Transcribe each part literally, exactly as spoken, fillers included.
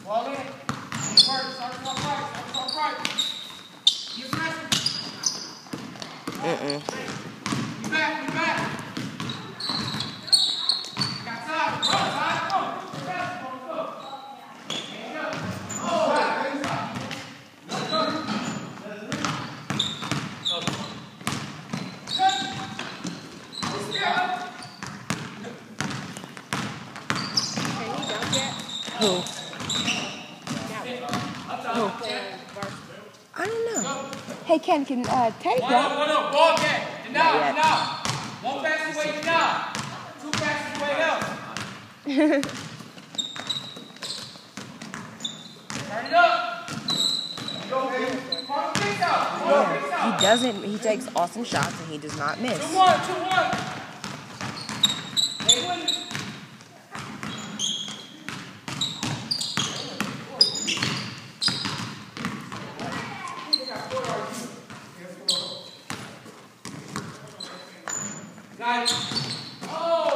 Ball in. Start, start, start, right. Start, start, right. Get pressure. Mm-mm. Be back, be back. Got time. Run, time. Come on. Get pressure. Come on, go. Hands up. Oh, back. Hands up. Let's go. Who? Who? I don't know. Hey, Ken, can uh, Teddy One go? up, one up. Ball game. Deny, Not yet. deny. One pass away, deny. Two passes away, help. Turn it up. Go, baby. Mark the kicks out. Mark the kicks out. He doesn't. He takes awesome shots and he does not miss. Two one, two one. They win. Guys. Oh.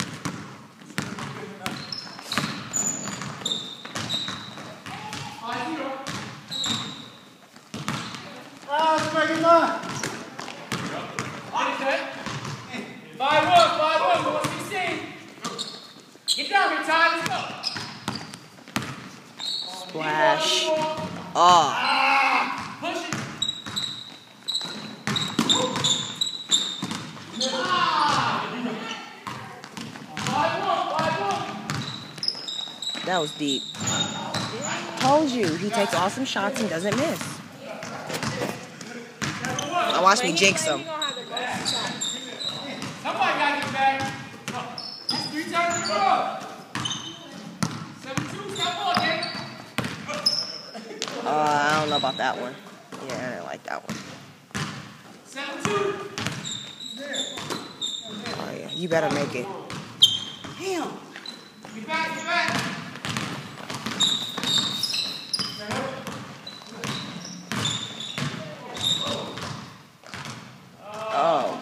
Five zero. Ah, it's breaking line. Five one, five one, one sixteen. Get down here, Ty. Let's go. Splash. Keep on, keep on. Oh. Ah, push it. Ah. Five one, five one. That was deep. Told you, he takes awesome shots and doesn't miss. Now watch me jinx him. Somebody got to get back. That's three times the ball. seven two, stop ball, Dave. Uh, I don't know about that one. Yeah, I didn't like that one. seven two. Oh yeah, you better make it. Damn. Get back, get back. Oh.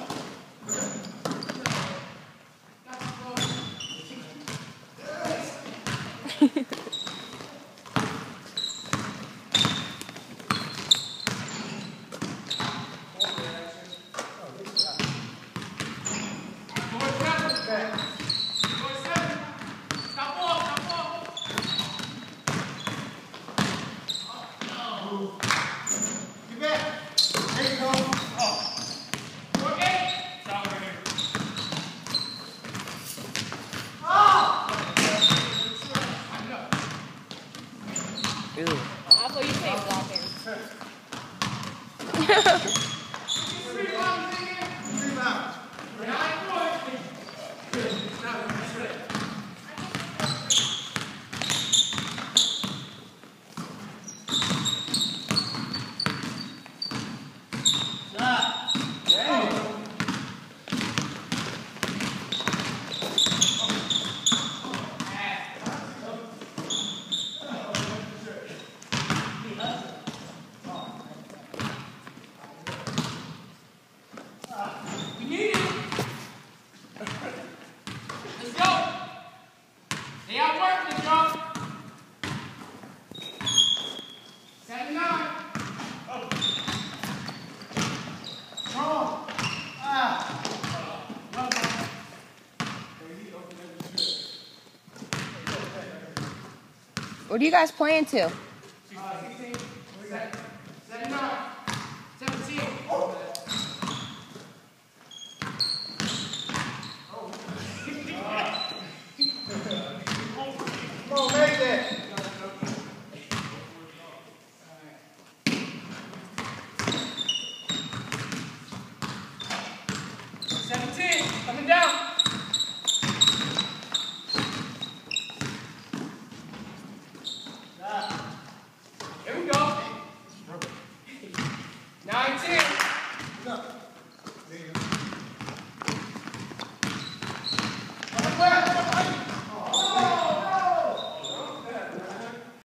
Get back. There you go. Ew. Also, you can't block him. We need it. Let's go. They outworked us, y'all. Seven nine. Strong. Ah. What are you guys playing to? Seven nine. Seventeen. Come on, make that. Seventeen. Coming down. Here we go. Nineteen.